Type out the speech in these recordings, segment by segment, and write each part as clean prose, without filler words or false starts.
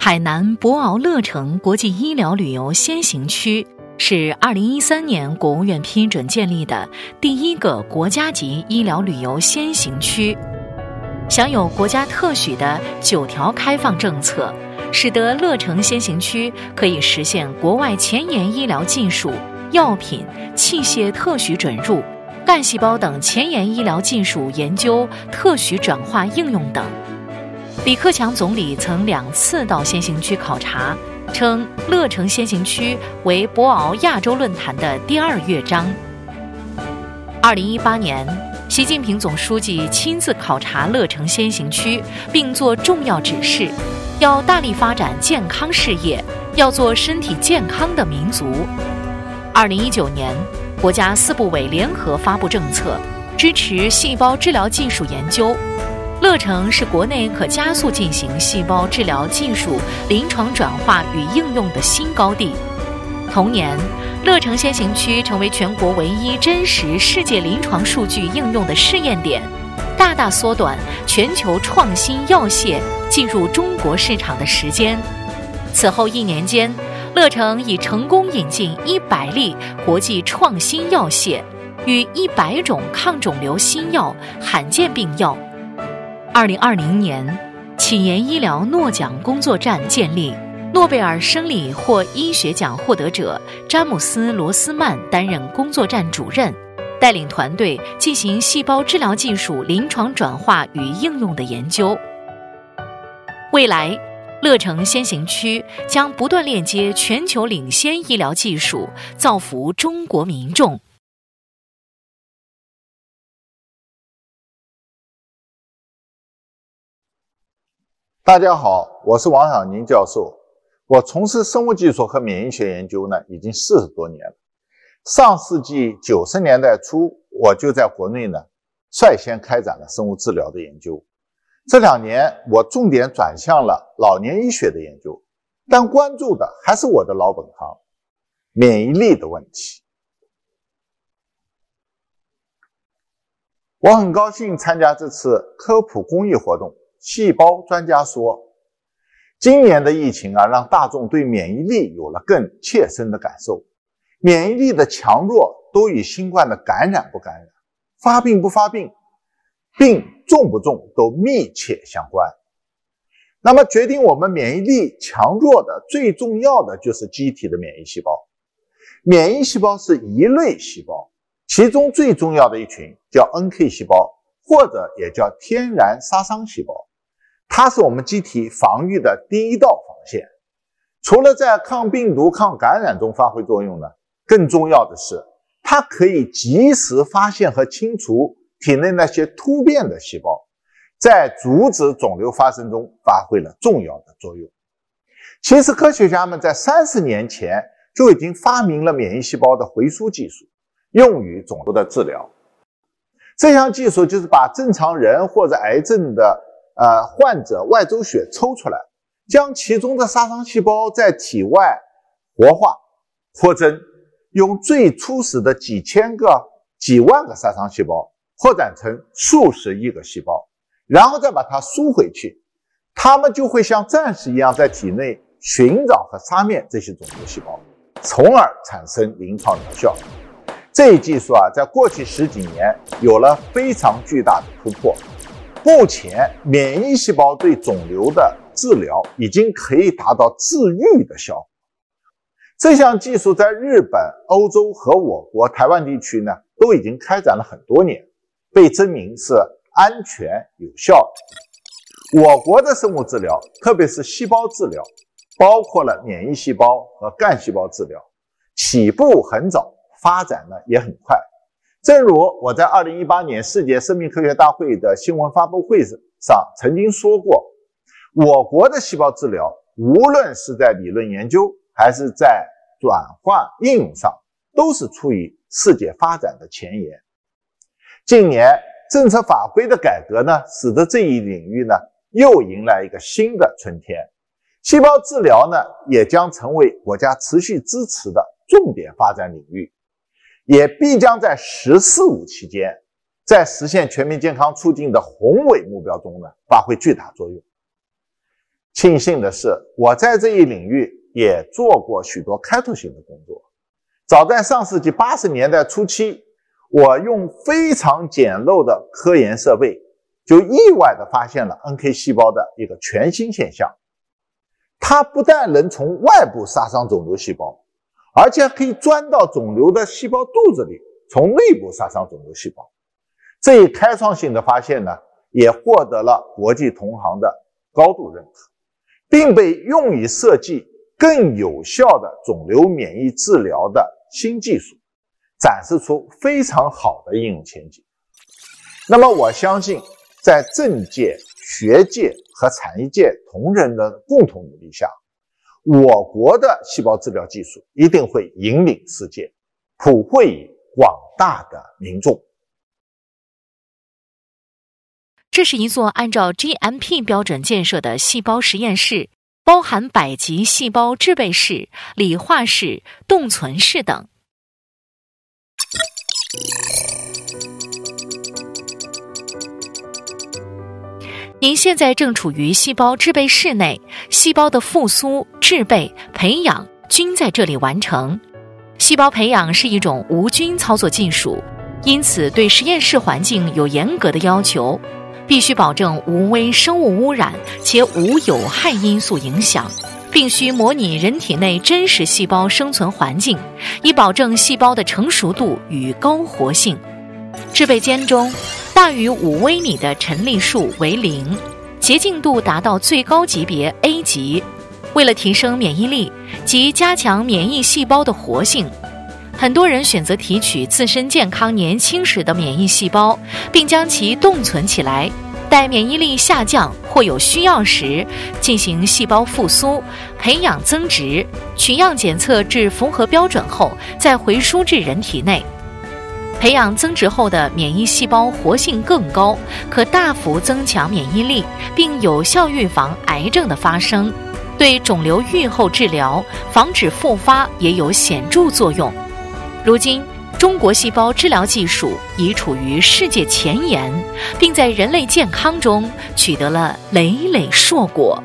海南博鳌乐城国际医疗旅游先行区是2013年国务院批准建立的第一个国家级医疗旅游先行区，享有国家特许的9条开放政策，使得乐城先行区可以实现国外前沿医疗技术、药品、器械特许准入、干细胞等前沿医疗技术研究特许转化应用等。李克强总理曾2次到先行区考察，称乐城先行区为博鳌亚洲论坛的第2乐章。2018年，习近平总书记亲自考察乐城先行区，并作重要指示，要大力发展健康事业，要做身体健康的民族。2019年，国家4部委联合发布政策，支持细胞治疗技术研究。乐城是国内可加速进行细胞治疗技术临床转化与应用的新高地。同年，乐城先行区成为全国唯一真实世界临床数据应用的试验点，大大缩短全球创新药械进入中国市场的时间。此后1年间，乐城已成功引进100例国际创新药械与100种抗肿瘤新药、罕见病药。2020年，启言医疗诺奖工作站建立，诺贝尔生理或医学奖获得者詹姆斯·罗斯曼担任工作站主任，带领团队进行细胞治疗技术临床转化与应用的研究。未来，乐城先行区将不断链接全球领先医疗技术，造福中国民众。 大家好，我是王晓宁教授。我从事生物技术和免疫学研究呢，已经40多年了。上世纪90年代初，我就在国内呢率先开展了生物治疗的研究。这2年，我重点转向了老年医学的研究，但关注的还是我的老本行——免疫力的问题。我很高兴参加这次科普公益活动。细胞专家说，今年的疫情让大众对免疫力有了更切身的感受。免疫力的强弱都与新冠的感染不感染、发病不发病、病重不重都密切相关。那么决定我们免疫力强弱的最重要的就是机体的免疫细胞。免疫细胞是一类细胞，其中最重要的一群叫 NK 细胞，或者也叫天然杀伤细胞。它是我们机体防御的第一道防线，除了在抗病毒、抗感染中发挥作用呢，更重要的是，它可以及时发现和清除体内那些突变的细胞，在阻止肿瘤发生中发挥了重要的作用。其实科学家们在30年前就已经发明了免疫细胞的回输技术，用于肿瘤的治疗。这项技术就是把正常人或者癌症的患者外周血抽出来，将其中的杀伤细胞在体外活化、扩增，用最初始的几千个、几万个杀伤细胞扩展成数十亿个细胞，然后再把它输回去，它们就会像战士一样在体内寻找和杀灭这些肿瘤细胞，从而产生临床疗效。这一技术在过去10几年有了非常巨大的突破。目前，免疫细胞对肿瘤的治疗已经可以达到治愈的效果。这项技术在日本、欧洲和我国台湾地区呢，都已经开展了很多年，被证明是安全有效的。我国的生物治疗，特别是细胞治疗，包括了免疫细胞和干细胞治疗，起步很早，发展呢也很快。正如我在2018年世界生命科学大会的新闻发布会上曾经说过，我国的细胞治疗无论是在理论研究还是在转化应用上，都是处于世界发展的前沿。近年政策法规的改革呢，使得这一领域呢又迎来一个新的春天。细胞治疗呢也将成为国家持续支持的重点发展领域，也必将在“十四五”期间，在实现全民健康促进的宏伟目标中呢，发挥巨大作用。 庆幸的是，我在这一领域也做过许多开拓性的工作。早在上世纪80年代初期，我用非常简陋的科研设备，就意外地发现了 NK 细胞的一个全新现象。它不但能从外部杀伤肿瘤细胞，而且可以钻到肿瘤的细胞肚子里，从内部杀伤肿瘤细胞。这一开创性的发现呢，也获得了国际同行的高度认可，并被用于设计更有效的肿瘤免疫治疗的新技术，展示出非常好的应用前景。那么我相信，在政界、学界和产业界同仁的共同努力下，我国的细胞治疗技术一定会引领世界，普惠于广大的民众。 这是一座按照 GMP 标准建设的细胞实验室，包含百级细胞制备室、理化室、冻存室等。您现在正处于细胞制备室内，细胞的复苏、制备、培养均在这里完成。细胞培养是一种无菌操作技术，因此对实验室环境有严格的要求，必须保证无微生物污染且无有害因素影响，并需模拟人体内真实细胞生存环境，以保证细胞的成熟度与高活性。制备间中，大于5微米的陈粒数为0，洁净度达到最高级别 A 级。为了提升免疫力及加强免疫细胞的活性，很多人选择提取自身健康年轻时的免疫细胞，并将其冻存起来，待免疫力下降或有需要时，进行细胞复苏、培养增殖，取样检测至符合标准后，再回输至人体内。培养增殖后的免疫细胞活性更高，可大幅增强免疫力，并有效预防癌症的发生，对肿瘤预后治疗、防止复发也有显著作用。如今，中国细胞治疗技术已处于世界前沿，并在人类健康中取得了累累硕果。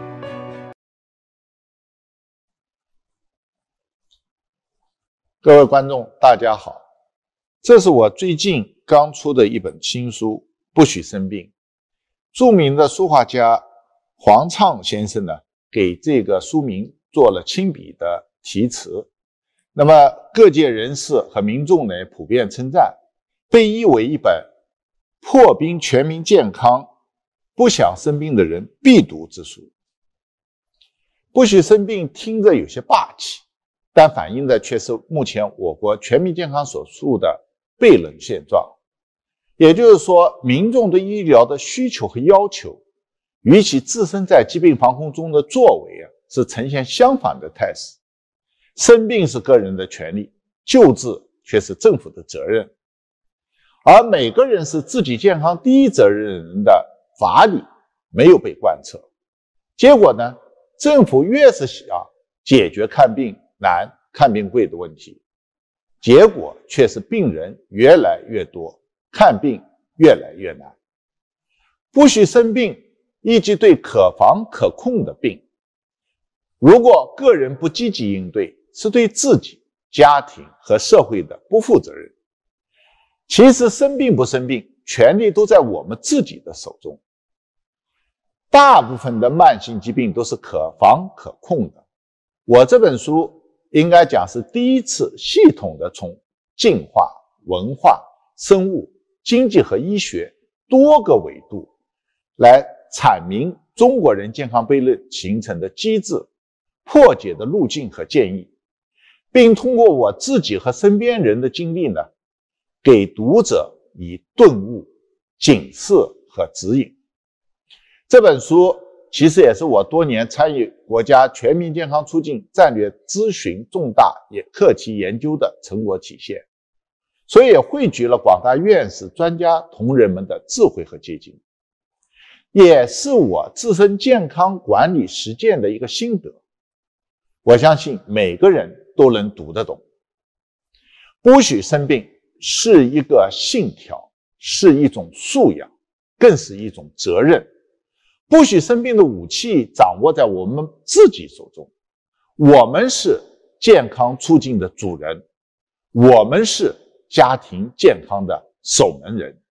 各位观众，大家好，这是我最近刚出的一本新书《不许生病》。著名的书画家黄畅先生呢，给这个书名做了亲笔的题词。那么各界人士和民众呢，普遍称赞，被译为一本破冰全民健康、不想生病的人必读之书。不许生病听着有些霸气，但反映的却是目前我国全民健康手术的悖论现状。也就是说，民众对医疗的需求和要求，与其自身在疾病防控中的作为是呈现相反的态势。生病是个人的权利，救治却是政府的责任。而每个人是自己健康第一责任人的法理没有被贯彻，结果呢，政府越是想解决看病难、看病贵的问题，结果却是病人越来越多，看病越来越难。不许生病，以及对可防可控的病，如果个人不积极应对，是对自己、家庭和社会的不负责任。其实生病不生病，权利都在我们自己的手中。大部分的慢性疾病都是可防可控的。我这本书应该讲是第一次系统的从进化、文化、生物、经济和医学多个维度来阐明中国人健康悖论形成的机制、破解的路径和建议，并通过我自己和身边人的经历呢，给读者以顿悟、警示和指引。这本书其实也是我多年参与国家全民健康促进战略咨询重大课题研究的成果体现，所以也汇聚了广大院士、专家同仁们的智慧和结晶，也是我自身健康管理实践的一个心得。我相信每个人都能读得懂。不许生病是一个信条，是一种素养，更是一种责任。 不许生病的武器掌握在我们自己手中。我们是健康促进的主人，我们是家庭健康的守门人。